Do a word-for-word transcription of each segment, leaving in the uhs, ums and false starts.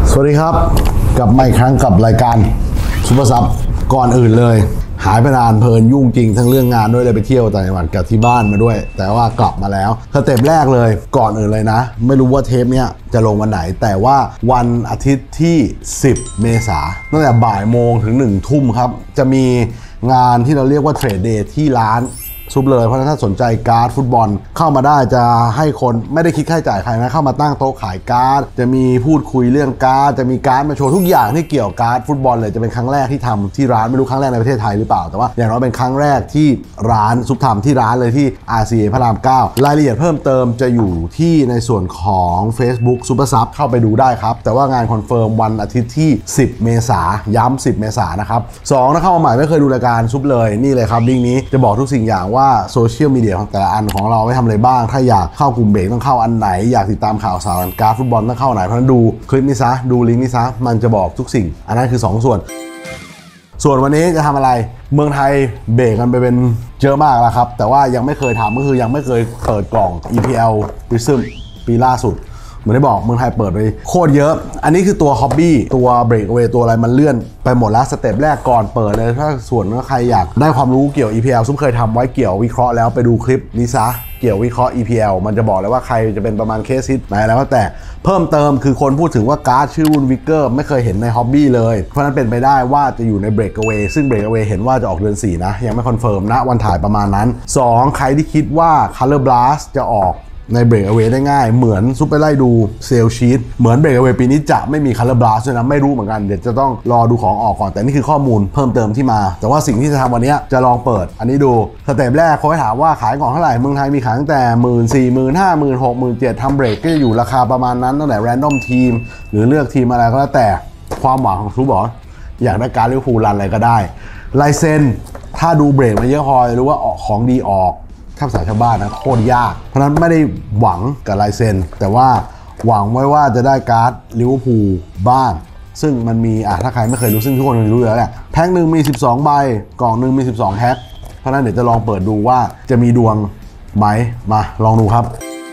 สวัสดีครับกลับมาอีกครั้งกับรายการซุปเปอร์ซับก่อนอื่นเลยหายไปนานเพลินยุ่งจริงทั้งเรื่องงานด้วยเลยไปเที่ยวต่างจังหวัดกับที่บ้านมาด้วยแต่ว่ากลับมาแล้วสเต็ปแรกเลยก่อนอื่นเลยนะไม่รู้ว่าเทปเนี้ยจะลงวันไหนแต่ว่าวันอาทิตย์ที่สิบเมษายนตั้งแต่บ่ายโมงถึงหนึ่งทุ่มครับจะมีงานที่เราเรียกว่าเทรดเดย์ที่ร้านซุปเลยเพราะฉะนั้นถ้าสนใจการ์ดฟุตบอลเข้ามาได้จะให้คนไม่ได้คิดค่าใช้จ่ายใครนะเข้ามาตั้งโต๊ะขายการ์ดจะมีพูดคุยเรื่องการ์ดจะมีการ์ดมาโชว์ทุกอย่างที่เกี่ยวกับการ์ดฟุตบอลเลยจะเป็นครั้งแรกที่ทำที่ร้านไม่รู้ครั้งแรกในประเทศไทยหรือเปล่าแต่ว่าอย่างน้อยเป็นครั้งแรกที่ร้านซุปทำที่ร้านเลยที่ อาร์ ซี เอ พระรามเก้ารายละเอียดเพิ่มเติมจะอยู่ที่ในส่วนของ Facebook ซุปเปอร์ซับเข้าไปดูได้ครับแต่ว่างานคอนเฟิร์มวันอาทิตย์ที่สิบเมษายนย้ำสิบเมษายนนะครับสองถ้าเข้ามาใหม่ไม่เคยดูรายการซุปเลยนี่เลยครับลิงก์นี้จะบอกทุกสิ่งอย่างว่าโซเชียลมีเดียของแต่ละอันของเราไม่ทำอะไรบ้างถ้าอยากเข้ากลุ่มเบรกต้องเข้าอันไหนอยากติดตามข่าวสารการฟุตบอลต้องเข้าไหนเพราะนั้นดูคลิปนี้ซะดูลิงก์นี้ซะมันจะบอกทุกสิ่งอันนั้นคือสองส่วนส่วนวันนี้จะทำอะไรเมืองไทยเบรกกันไปเป็นเยอะมากแล้วครับแต่ว่ายังไม่เคยทำก็คือยังไม่เคยเปิดกล่อง อี พี แอล Prism ปีล่าสุดเหมือนที่บอกเมืองไทยเปิดไปโคตรเยอะอันนี้คือตัวฮ็อบบี้ตัวเบรกเอาไว้ตัวอะไรมันเลื่อนไปหมดแล้วสเต็ปแรกก่อนเปิดเลยถ้าส่วนว่าใครอยากได้ความรู้เกี่ยว อี พี แอล ซุปเคยทำไว้เกี่ยววิเคราะห์แล้วไปดูคลิปนี้ซะเกี่ยววิเคราะห์ อี พี แอล มันจะบอกเลยว่าใครจะเป็นประมาณเคสฮิตไหนแล้วก็แต่เพิ่มเติมคือคนพูดถึงว่าการ์ดชื่อรุ่นวิกเกอร์ไม่เคยเห็นในฮ็อบบี้เลยเพราะนั้นเป็นไปได้ว่าจะอยู่ในเบรกเอาไว้ซึ่งเบรกเอาไว้เห็นว่าจะออกเดือนสี่นะยังไม่คอนเฟิร์มนะวันถ่ายประมาณนั้นสองใครที่คิดว่า Color Blast จะออกในเบรกเอาไว้ได้ง่ายเหมือนซุปไปไล่ดูเซลล์ชีตเหมือนเบรกเอาไว้ปีนี้จะไม่มีคัลเลอร์บลัสด้วยนะไม่รู้เหมือนกันเดี๋ยวจะต้องรอดูของออกก่อนแต่นี่คือข้อมูลเพิ่มเติมที่มาแต่ว่าสิ่งที่จะทำวันนี้จะลองเปิดอันนี้ดูสเต็ปแรกเขาให้ถามว่าขายกล่องเท่าไหร่เมืองไทยมีขายตั้งแต่หมื่นสี่หมื่นห้าหมื่นหกหมื่นเจ็ดทำเบรกก็จะอยู่ราคาประมาณนั้นตั้งแต่แรนดอมทีมหรือเลือกทีมอะไรก็แล้วแต่ความหวังของซุปบอกอยากได้การลิเวอร์พูลรันอะไรก็ได้ลายเซ็นถ้าดูเบรกมาเยอะพอรู้ว่าออกของดีออกถ้าภาษาชาวบ้านนะโคตรยากเพราะนั้นไม่ได้หวังกับลายเซ็นแต่ว่าหวังไว้ว่าจะได้การ์ดลิเวอร์พูลบ้างซึ่งมันมีอ่ะถ้าใครไม่เคยรู้ซึ่งทุกคนรู้อยู่แล้วแหละแพ็คหนึ่งมีสิบสองใบกล่องหนึ่งมีสิบสองแพ็คเพราะนั้นเดี๋ยวจะลองเปิดดูว่าจะมีดวงไหมมาลองดูครับ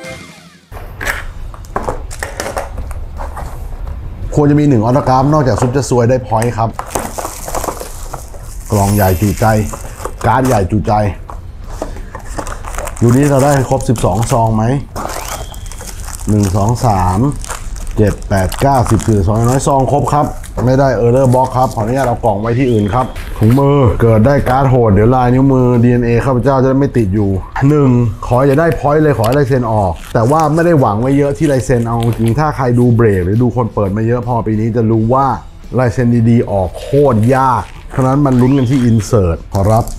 ควรจะมีหนึ่งออโต้กราฟนอกจากซุปจะซวยได้พอยต์ครับกล่องใหญ่จุใจการ์ดใหญ่จุใจอยู่นี้เราได้ครบสิบสองซองไหมหนึ่ง สอง สาม เจ็ด แปด เก้า สิบ สิบ สองน้อยซองครบครับไม่ได้เออร์เลอร์บ็อกครับขออนุญาตเอากล่องไว้ที่อื่นครับถุงมือเกิดได้การ์ดโหดเดี๋ยวลายนิ้วมือ ดี เอ็น เอ ข้าพเจ้าจะไม่ติดอยู่หนึ่งขออย่าได้พอยต์เลยขอให้ลายเซ็นออกแต่ว่าไม่ได้หวังไว้เยอะที่ลายเซ็นเอาจริงถ้าใครดูเบรกหรือดูคนเปิดมาเยอะพอปีนี้จะรู้ว่าลายเซ็นดีๆออกโคตรยากเพราะนั้นมันลุ้นกันที่อินเสิร์ตขอรับ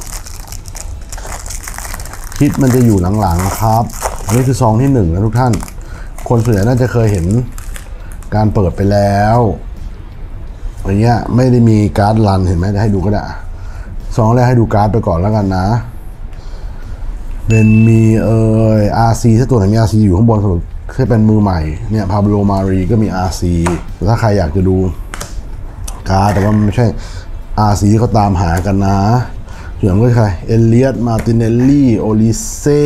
คิดมันจะอยู่หลังๆครับอันนี้คือซองที่หนึ่งนะทุกท่านคนส่วนใหญ่น่าจะเคยเห็นการเปิดไปแล้วอย่างเงี้ยไม่ได้มีการ์ดรันเห็นไหมจะให้ดูก็ได้ซองแรกให้ดูการ์ดไปก่อนแล้วกันนะเป็นมีเอ่ย อาร์ ซี ถ้าตัวไหนมี อาร์ ซี อยู่ข้างบนสมมติแค่เป็นมือใหม่เนี่ยพาโบโลมารีก็มี อาร์ ซี แต่ถ้าใครอยากจะดูการ์ดแต่ว่ามันไม่ใช่ อาร์ ซี ที่เขาตามหากันนะเหลืองก็ใครเอเลียตมาติเนลลี่โอลิเซ่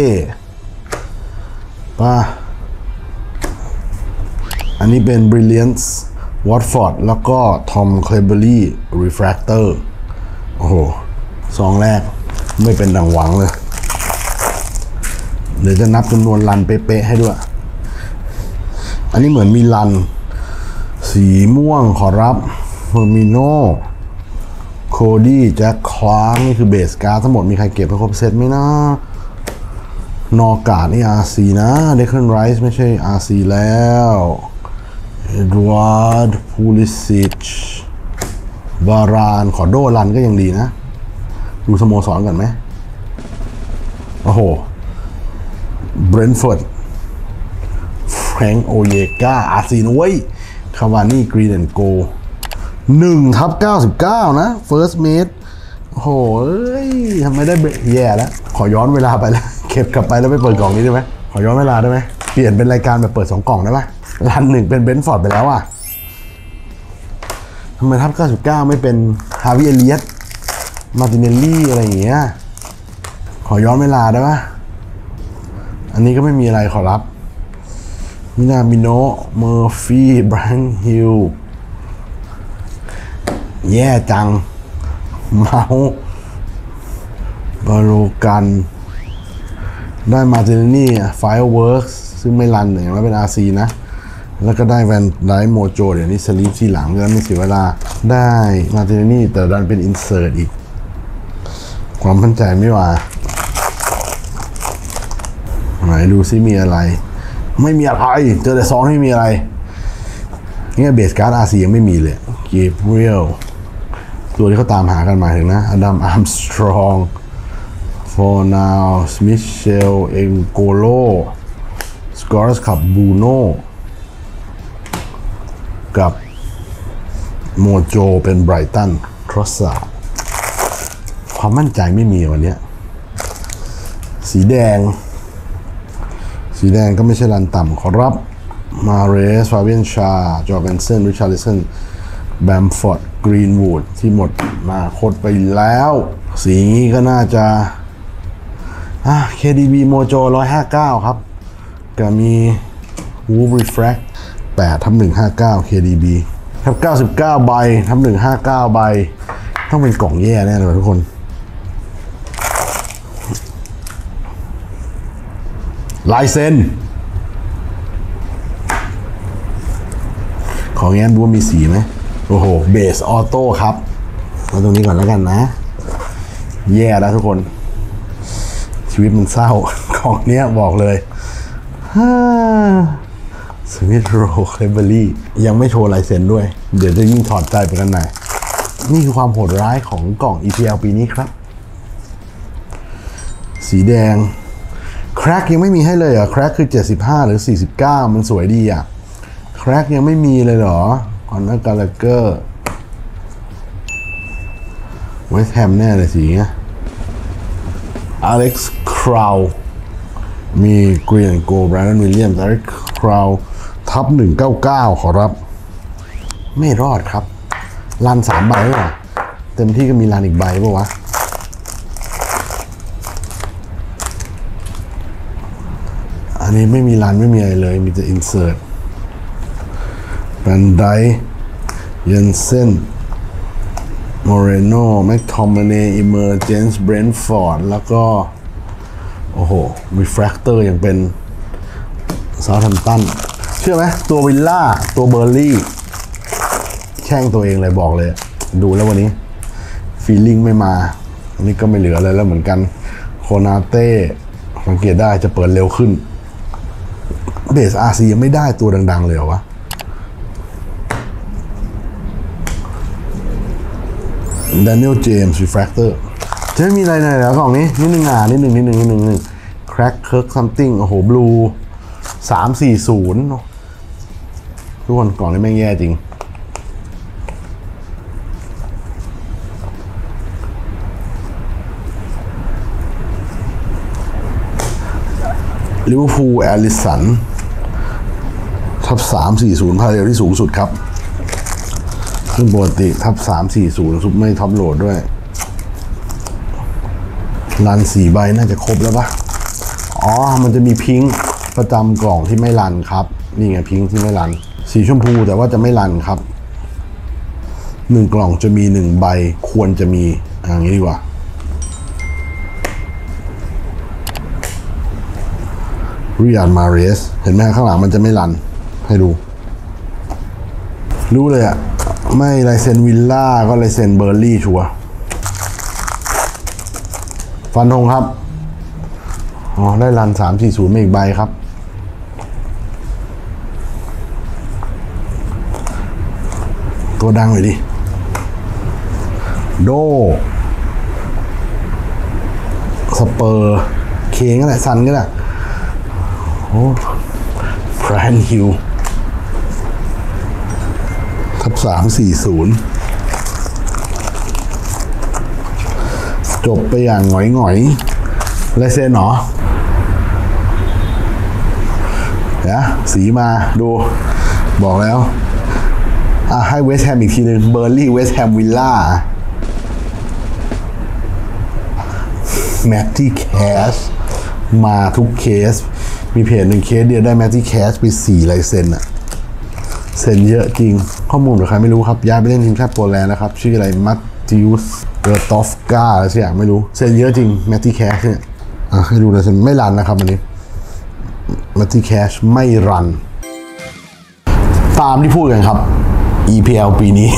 ป่ะอันนี้เป็น Brilliance Watford แล้วก็ Tom Cleverley Refractor โอ้โหซองแรกไม่เป็นดังหวังเลยเดี๋ยวจะนับจำนวนรันเป๊ะๆให้ด้วยอันนี้เหมือนมีรันสีม่วงขอรับเฟอร์มิโนโคดี้แจ็คคลาร์กนี่คือเบสการ์ดทั้งหมดมีใครเก็บไปครบเซตไหมนะนอการ์ดนี่ อาร์ ซี นะเดคอนไรส์ไม่ใช่ อาร์ ซี แล้วเอ็ดวาร์ดพูลิซิชบารานขอโดรันก็ยังดีนะดูสโมสรก่อนไหมโอ้โหเบรนท์ฟอร์ดแฟรงค์โอเยกา อาร์ ซี นะเว้ยคาวานี่กรีนแอนด์โกหนึ่งทับเก้าสิบเก้านะ First Mate โอ้โหทำไมได้เบรกแย่แล้วขอย้อนเวลาไปแล้วเก็บกลับไปแล้วไปเปิดกล่องนี้ได้ไหมขอย้อนเวลาได้ไหมเปลี่ยนเป็นรายการแบบเปิดสองกล่องได้ไหมรันหนึ่งเป็นเบรนท์ฟอร์ดไปแล้วอ่ะทำไมทับเก้าสิบเก้าไม่เป็นฮาวิเอเลียตมาติเนลลี่อะไรอย่างเงี้ยขอย้อนเวลาได้ไหมอันนี้ก็ไม่มีอะไรขอรับมินามิโนะเมอร์ฟี่ไบรอันฮิลแย่จังเมาส์บาโลกันได้มาร์ตินี่ไฟเวิร์กซึ่งไม่รันอย่างว่าเป็น อาร์ ซี นะแล้วก็ได้แวนไดโมโจเดี๋ยวนี้สลีปที่หลังก็ไม่เสียเวลาได้มาร์ตินี่แต่ดันเป็นอินเสิร์ตอีกความมั่นใจไม่ว่าไหนดูซิมีอะไรไม่มีอะไรเจอแต่ซองไม่มีอะไรเนี่ยเบสการ์ด อาร์ ซี ยังไม่มีเลยเกเบรียลตัวที่เขาตามหากันมาถึงนะอดัมอาร์มสตรองฟอร์นาวสมิธเชลเอ็งโกโลสกอร์สขับบูโนกับโมโจเป็นไบรตันทรอสซาร์ความมั่นใจไม่มีวันนี้สีแดงสีแดงก็ไม่ใช่รันต่ำขอรับมาเรสฟาเบียนชาจอร์แกนเซนริชาร์ลิสันแบมฟอร์ดกรีนวูดที่หมดมาโคตรไปแล้วสีนี้ก็น่าจะอ่ะ เค ดี บี Mojo หนึ่งร้อยห้าสิบเก้าครับก็มี Wolf Refract แปดทับหนึ่งห้าเก้า เค ดี บี ครับเก้าสิบเก้าใบทับหนึ่งห้าเก้าใบต้องเป็นกล่องแย่แน่เลยทุกคนลายเซ็นของแง้มดูว่ามีสีไหมโอ้โหเบสออโต้ครับมาตรงนี้ก่อนแล้วกันนะแย่แล้วทุกคนชีวิตมันเศร้าของเนี้ยบอกเลยฮ่าสมิธโรเคเบอรี่ยังไม่โชว์ลายเซ็นด้วยเดี๋ยวจะยิ่งถอดใจไปกันหน่อยนี่คือความโหดร้ายของกล่อง อี พี แอล ปีนี้ครับสีแดงแคร็กยังไม่มีให้เลยเหรอแคร็กคือเจ็ดสิบห้าหรือสี่สิบเก้ามันสวยดีอ่ะแคร็กยังไม่มีเลยเหรอคอนเนอร์กาลเกอร์เวสต์แฮมแน่เลยสีเงี้ยอเล็กซ์คราวมีกรีนโกลแบรนด์วิลเลียมอเล็กซ์คราวทับหนึ่งเก้าเก้าขอรับไม่รอดครับรันสามใบหรอเต็มที่ก็มีรันอีกใบป่ะวะอันนี้ไม่มีรันไม่มีอะไรเลยมีแต่อินเสิร์ตแบนไดเยนเซนโมเรโนแมคทอมเมเนอิเมอร์เจนส์เบรนท์ฟอร์ดแล้วก็โอ้โหรีแฟรคเตอร์ยังเป็นซาท์แฮมป์ตันเชื่อไหมตัววิลล่าตัวเบอร์ลี่แช่งตัวเองเลยบอกเลยดูแล้ววันนี้ฟีลลิ่งไม่มาอันนี้ก็ไม่เหลืออะไรแล้วเหมือนกันโคนาเต้สังเกตได้จะเปิดเร็วขึ้นเบส อาร์ ซี ยังไม่ได้ตัวดังๆเลยเหรอวะแดเนียลเจมส์รีแฟรคเตอร์จะไม่มีอะไรในแล้วกล่องนี้นิดนึงอ่ะนิดนึงนิดนึงนิดนึงนิดนึงแคร็กเคิร์กซัมติงโอ้โหบลูสามสี่ศูนย์ทุกคนกล่องนี้ไม่แย่จริงลิเวอร์พูลแอลิสันทับสามสี่ศูนย์พาเรลที่สูงสุดครับซึ่งปกติทับสามสี่ศูนย์ซุปไม่ท็อปโหลดด้วยรันสี่ใบน่าจะครบแล้วปะอ๋อมันจะมีพิงค์ประจำกล่องที่ไม่รันครับนี่ไงพิงค์ที่ไม่รันสีชมพูแต่ว่าจะไม่รันครับหนึ่งกล่องจะมีหนึ่งใบควรจะมีอย่างนี้ดีกว่าริยาดมาเรสเห็นไหมข้างหลังมันจะไม่รันให้ดูรู้เลยอะไม่ลายเซ็นวิลล่าก็ลายเซ็นเบอร์ลี่ชัวร์ฟันธงครับอ๋อได้รันสามสี่ศูนย์มาอีกใบครับตัวดังเลยดิโดสเปอร์เคงก็ได้ซันก็ได้โอ้แฟรนฮิลทับสามสี่ศูนย์จบไปอย่างหงอยหงอยลายเซ็นเหรอเดี๋ยวสีมาดูบอกแล้วอ่ะให้เวสต์แฮมอีกทีนึงเบอร์ลี่เวสต์แฮมวิลล่าแมตตี้แคสมาทุกเคสมีเพจหนึ่งเคสเดียวได้แมตตี้แคสไปสี่ลายเซ็นอะเซ็นเยอะจริงข้อมูลหรือใครไม่รู้ครับย้ายไปเล่นทีมชาติโปแลนด์นะครับชื่ออะไรมัตติอุสเกอร์ตอฟกาอะไรสักอย่างไม่รู้เซ็นเยอะจริงแมตตี้แคชเนี่ยอ่ะให้ดูเลยเซ็นไม่รันนะครับวันนี้แมตตี้แคชไม่รันตามที่พูดกันครับ อี พี แอล ปีนี้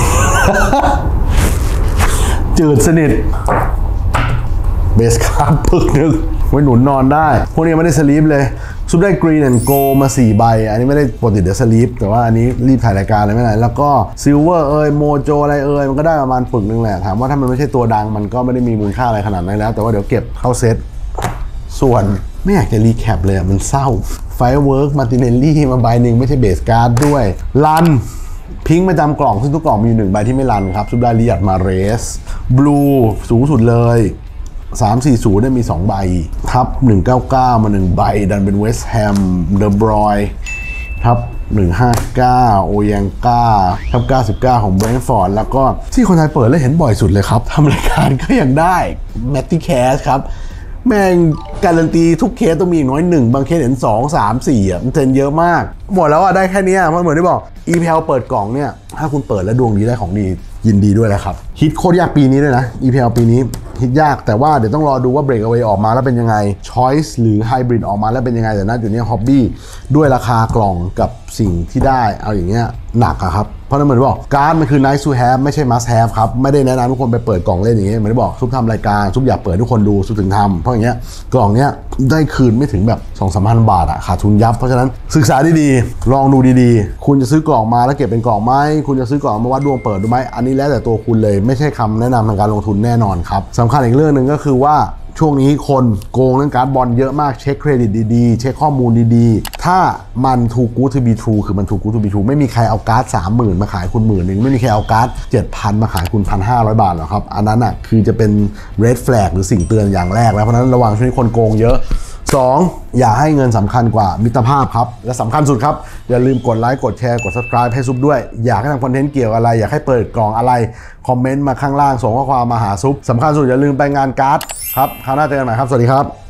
จืดสนิทเบสคาร์ปึกนึงไว้หนุนนอนได้พวกนี้ไม่ได้สลีปเลยซุปได้กรีนแอนด์โกมาสี่ใบอันนี้ไม่ได้ปกติเดี๋ยวสลีปแต่ว่าอันนี้รีบถ่ายรายการเลยไม่ไหนแล้วก็ซิลเวอร์เอยโมโจอะไรเอยมันก็ได้ประมาณปึกนึงแหละถามว่าถ้ามันไม่ใช่ตัวดังมันก็ไม่ได้มีมูลค่าอะไรขนาดนั้นแล้วแต่ว่าเดี๋ยวเก็บเข้าเซตส่วนไม่อยากจะรีแคปเลยมันเศร้าไฟเวิร์กมาติเนลลี่มาใบหนึ่งไม่ใช่เบสการ์ดด้วยลันพิงค์ประจำกล่องซึ่งทุกกล่องมีอยู่หนึ่งใบที่ไม่รันครับซุปได้ริยัดมาเรสบลูสูงสุดเลยสามสี่ศูนย์ได้มีสองใบทับหนึ่งเก้าเก้ามาหนึ่งใบดันเป็นเวสต์แฮมเดอะบรอยทับหนึ่งห้าเก้าโอยังกาทับเก้าสิบเก้าของเบรนท์ฟอร์ดแล้วก็ที่คนไทยเปิดแล้วเห็นบ่อยสุดเลยครับทำรายการก็ยังได้แมตตี้แคชครับแม่งการันตีทุกเคสต้องมีน้อยหนึ่งบางเคสเห็นสองสามสี่อ่ะมันเซ็นเยอะมากหมดแล้วอ่ะได้แค่นี้เพราะเหมือนที่บอก อี พี แอล เปิดกล่องเนี่ยถ้าคุณเปิดแล้วดวงดีได้ของดียินดีด้วยแล้วครับฮิตโคตรยากปีนี้ด้วยนะ อี พี แอล ปีนี้ฮิตยากแต่ว่าเดี๋ยวต้องรอดูว่า Breakaway ออกมาแล้วเป็นยังไง Choice หรือ Hybrid ออกมาแล้วเป็นยังไงแต่ณจุดนี้ Hobby ด้วยราคากล่องกับสิ่งที่ได้เอาอย่างเงี้ยหนักอะครับเพราะนั่นเหมือนบอกการ์ดมันคือ nice to have ไม่ใช่ must have ครับไม่ได้แนะนำทุกคนไปเปิดกล่องเล่นอย่างเงี้ยเหมือนที่บอกซุปทำรายการซุปอยากเปิดทุกคนดูซุปถึงทำเพราะอย่างเงี้ยกล่องเนี้ยได้คืนไม่ถึงแบบ สองสามพัน บาทอะขาดทุนยับเพราะฉะนั้นศึกษาดีๆลองดูดีๆคุณจะซื้อกล่องมาแล้วเก็บเป็นกล่องไหมคุณจะซื้อกล่องมาวัดดวงเปิดดูไหมอันนี้แล้วแต่ตัวคุณเลยไม่ใช่คำแนะนำทางการลงทุนแน่นอนครับสำคัญอีกเรื่องหนึ่งก็คือว่าช่วงนี้คนโกงเรื่องการ์ดบอลเยอะมากเช็คเครดิตดีๆเช็คข้อมูลดีๆถ้ามัน too good to be true คือมัน too good to be true ไม่มีใครเอาการ์ด สามหมื่น มาขายคุณหมื่นหนึ่งไม่มีใครเอาการ์ด เจ็ดพัน มาขายคุณ หนึ่งพันห้าร้อย บาทหรอกครับอันนั้นอ่ะคือจะเป็น red flag หรือสิ่งเตือนอย่างแรกแล้วเพราะนั้นระวังช่วงนี้คนโกงเยอะสองอย่าให้เงินสำคัญกว่ามิตรภาพครับและสำคัญสุดครับอย่าลืมกดไลค์กดแชร์กด subscribe ให้ซุปด้วยอยากให้ทำคอนเทนต์เกี่ยวอะไรอยากให้เปิดกล่องอะไรคอมเมนต์มาข้างล่างส่งข้อความมาหาซุปสำคัญสุดอย่าลืมไปงานการ์ดครับคราวหน้าเจอกันใหม่ครับสวัสดีครับ